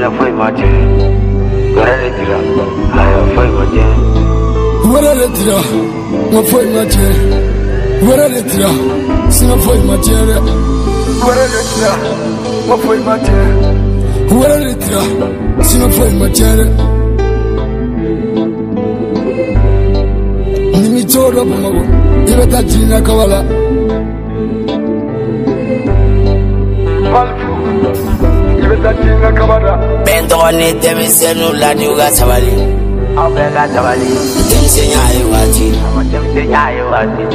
Sina foi mate. Guarda tira. Ai, foi mate. Guarda tira. Ma foi mate. Guarda tira. Sina foi mate. Guarda tira. Ma foi mate. Guarda tira. Sina foi mate. Nimi chora bumago. Iba tajina kawala. Bentoni temisenu ladi uga sabali. Abega sabali. Temisenya ayewati. Temisenya ayewati.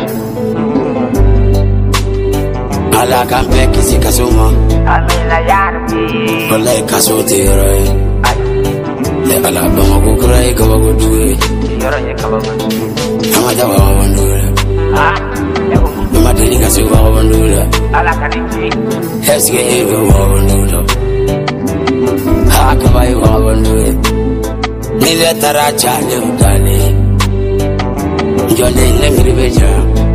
Ala kampe kisi kasuma. Amina yarbi. Wallahi kasote yoroy. Le ala bango kurai kabago duwe. Yoroy kabago. Amada wawandura. Madini kasi wawandura. Ala kaniki. Heske ego wawandura. Hakabai wawandura. Nile tara chale udale. Njone nemiribeja.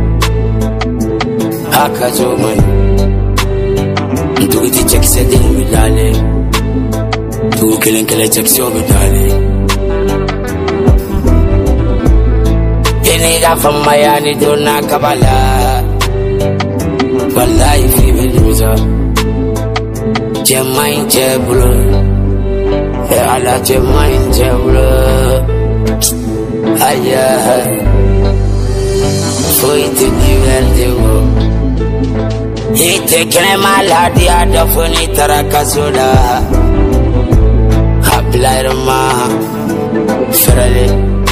Hakazomai. Ntugi check setting bidale. Tu kele check sio bidale. Iniga from Miami to Nakabala. Wallahi fi bilmuza. Jemain jeblo. E ala jemain jeblo. Aya. Foi te divertivo. Ite kene maladi adafuni tarakazula. Hablairma. Ferale.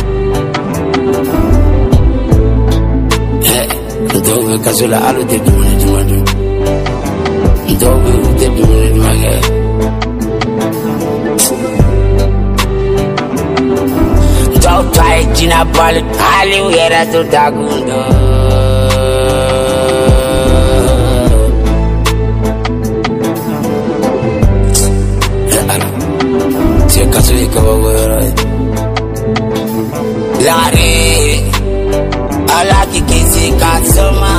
Dobe kasula alu te dumuni dumadu. Dobe te dumuni dumage. Dog try jina bal ali uyera to dagundo. Te kasuli kabawera. Lari. Ala kikisi kasoma.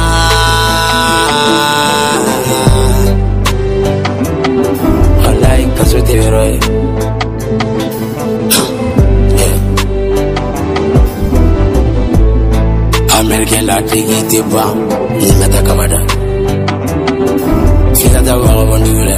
Alai kasote veroi. American la tigiti ba ni mata kamada. Fila da wa bandula.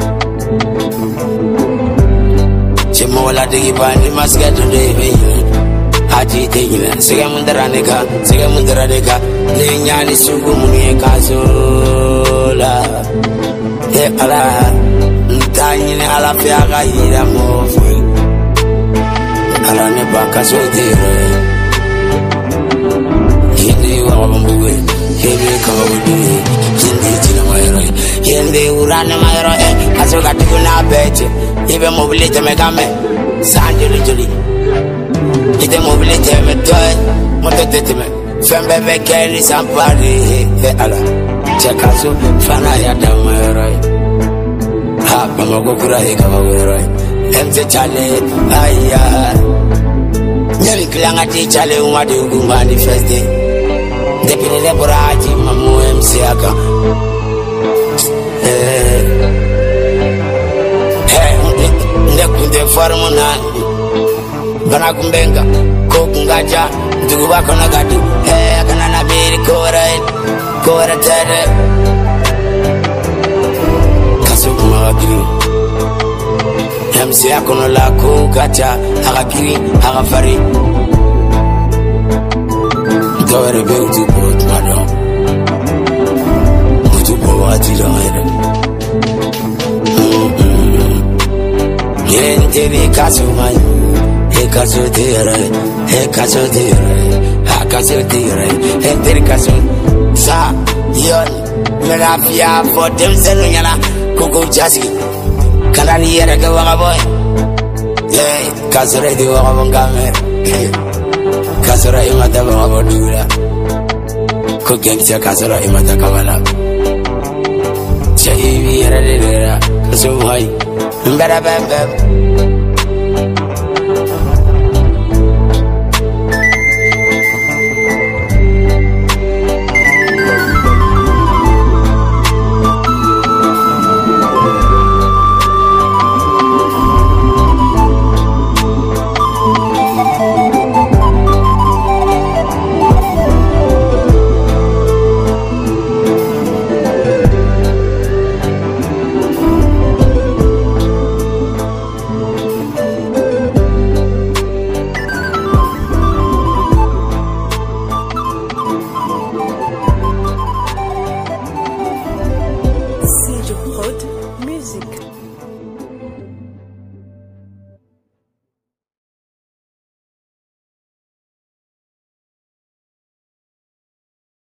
Chemo la tigi ba ni maska today be. Haji tegila sega mundara neka le nyani sugu muni kazola e ala ntani ne ala piaga ira mofu ala ne bakaso dire hindi wa bambuwe hebe kawudi hindi tina mayro hindi urana mayro kaso gatikuna beche ibe mobilite megame sanjuli juli. Ite mobilité me toy, moto tetime. Fembe bekeni sampari, he ala. Chakaso fana ya damayroy. Ha bamago kurai kawaweroy. Emse chale aya. Nyeri klanga ti chale umadi ugu manifeste. Depine le boraji mamu emse aka. Nekunde formuna. Bana kumbenga kokungaja nduba kona gadu kana na biri kora tere kasukuma wagiri hamsi akono la kukacha agakiri agafari dore be utubot madam utubo watira ere yente be kasumai Ekasotire, enterikaso sa yon melafia for them selunyana kuku jasi kanani yere ke wanga boy kasore di wanga bongame kasora imata wanga bodura ko gengse kasora imata kawala chai yere dera kaso hai mbara bam